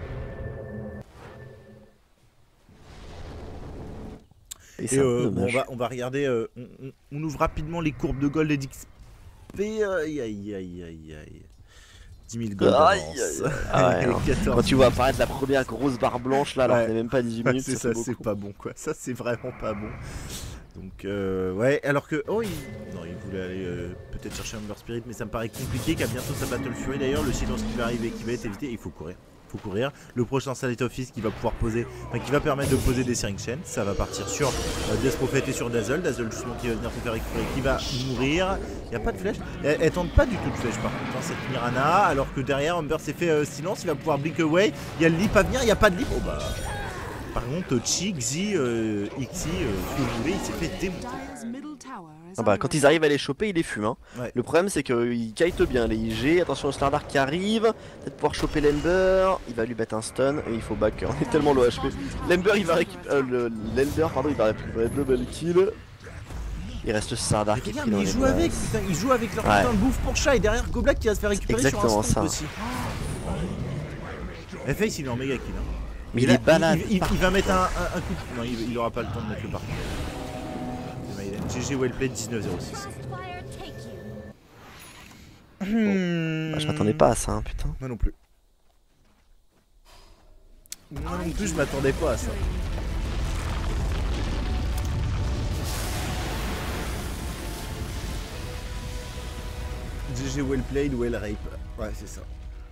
[SPEAKER 1] Et, et euh, bon, on, va, on va regarder, euh, on, on, on ouvre rapidement les courbes de gold et d'X P. Aïe aïe aïe aïe aïe. dix mille gold
[SPEAKER 2] aïe, aïe, aïe. Ah ouais, quand tu vois apparaître la première grosse barre blanche là, alors ouais. qu'on est même pas dix-huit minutes,
[SPEAKER 1] c'est ça, ça c'est pas bon quoi. Ça c'est vraiment pas bon. Donc euh, ouais, alors que oh il, non, il voulait aller euh, peut-être chercher Humber Spirit, mais ça me paraît compliqué. Qu'à bientôt sa Battle Fury d'ailleurs, le silence qui va arriver, qui va être évité, il faut courir. Faut courir. Le prochain Sallet Office qui va pouvoir poser, enfin, qui va permettre de poser des Searing Chain, ça va partir sur euh, Deathproof et sur Dazzle. Dazzle justement qui va venir se faire récupérer, qui va mourir. Il n'y a pas de flèche. Elle, elle tente pas du tout de flèche par contre, hein, cette Mirana. Alors que derrière Humber s'est fait euh, silence, il va pouvoir blink away. Il y a le leap à venir, il n'y a pas de leap. Oh bah. Par contre, Chi, Xi, euh, Ixi, euh, ce que vous voulez, il s'est fait démonter.
[SPEAKER 2] Ah bah, quand ils arrivent à les choper, ils les fument. Hein.
[SPEAKER 1] Ouais.
[SPEAKER 2] Le problème, c'est qu'ils kitent bien les I G. Attention au Slardar qui arrive. Peut-être pouvoir choper Lember. Il va lui mettre un stun et il faut back. On est tellement low H P. Lember, il va récupérer. Euh, Lember, pardon, il va récupérer double kill. Il reste Slardar qui est pris dans les
[SPEAKER 1] jouent avec, putain, ils jouent avec leur ouais. putain de bouffe pour chat et derrière Goblack qui va se faire récupérer
[SPEAKER 2] exactement
[SPEAKER 1] sur un
[SPEAKER 2] ça.
[SPEAKER 1] Aussi. F-Ace, il est en méga kill. Hein.
[SPEAKER 2] Mais il, il est balade.
[SPEAKER 1] Il, il, il va mettre un, un, un coup. Non, il, il aura pas le temps de mettre le parcours. G G well played dix-neuf zéro six.
[SPEAKER 2] Bon. Bah, je m'attendais pas à ça, hein, putain.
[SPEAKER 1] Moi non plus. Moi non plus, je m'attendais pas à ça. G G well played, well rape. Ouais, c'est ça.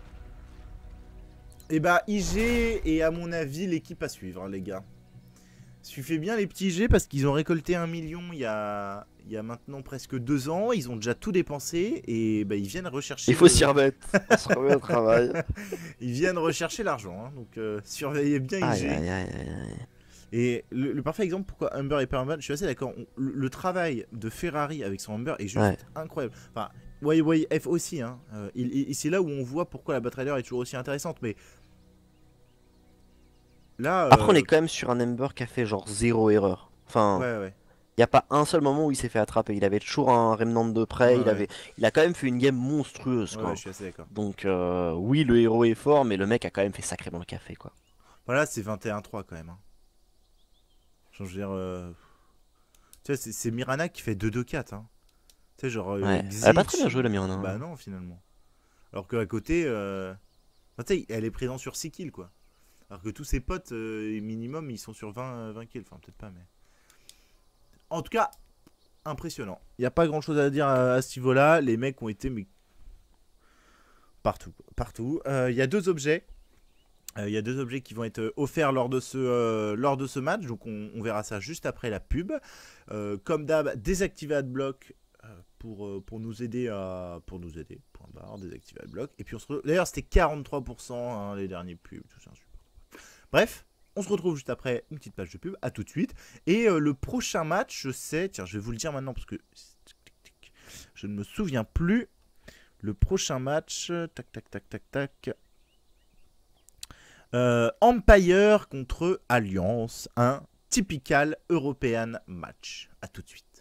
[SPEAKER 1] Et bah, I G est à mon avis l'équipe à suivre, hein, les gars. Suivez bien les petits G parce qu'ils ont récolté un million il y a, il y a maintenant presque deux ans. Ils ont déjà tout dépensé et bah, ils viennent rechercher.
[SPEAKER 2] Il faut le... s'y remettre. On se remet au travail.
[SPEAKER 1] Ils viennent rechercher l'argent. Hein, donc euh, surveillez bien I G. Aïe, aïe, aïe, aïe. Et le, le parfait exemple pourquoi Humber est pas un ban, je suis assez d'accord. Le, le travail de Ferrari avec son Humber est juste ouais. incroyable. Enfin, Y Y F aussi. Hein. Euh, il, il, c'est là où on voit pourquoi la Batrider est toujours aussi intéressante. Mais là,
[SPEAKER 2] après,
[SPEAKER 1] euh...
[SPEAKER 2] on est quand même sur un Ember qui a fait genre zéro erreur. Enfin,
[SPEAKER 1] ouais, ouais.
[SPEAKER 2] Il n'y a pas un seul moment où il s'est fait attraper. Il avait toujours un remnant de près.
[SPEAKER 1] Ouais,
[SPEAKER 2] il, avait... il a quand même fait une game monstrueuse.
[SPEAKER 1] Ouais,
[SPEAKER 2] quoi.
[SPEAKER 1] ouais, je suis assez d'accord.
[SPEAKER 2] Donc, euh, oui, le héros est fort, mais le mec a quand même fait sacrément le café. Quoi.
[SPEAKER 1] Voilà, c'est vingt et un trois quand même. Hein. Je veux dire, euh... tu sais, c'est Mirana qui fait deux deux quatre. Hein. Tu sais, genre.
[SPEAKER 2] Ouais.
[SPEAKER 1] Euh,
[SPEAKER 2] elle a pas très bien joué la Mirana.
[SPEAKER 1] Bah non, finalement. Alors qu'à côté, euh... enfin, tu sais, elle est présente sur six kills quoi. Alors que tous ses potes, euh, minimum, ils sont sur vingt, vingt kills. Enfin, peut-être pas, mais... En tout cas, impressionnant. Il n'y a pas grand-chose à dire à, à ce niveau-là. Les mecs ont été... Mais... Partout. Partout. Il euh, y a deux objets. Il euh, y a deux objets qui vont être offerts lors de ce, euh, lors de ce match. Donc, on, on verra ça juste après la pub. Euh, comme d'hab, désactiver Adblock. Pour, euh, pour nous aider à pour nous aider point barre désactiver Adblock et puis on se re... d'ailleurs c'était quarante-trois pour cent hein, les derniers pubs tout ça bref on se retrouve juste après une petite page de pub à tout de suite et euh, le prochain match c'est tiens je vais vous le dire maintenant parce que je ne me souviens plus le prochain match tac tac tac tac tac euh, Empire contre Alliance un typical European match à tout de suite.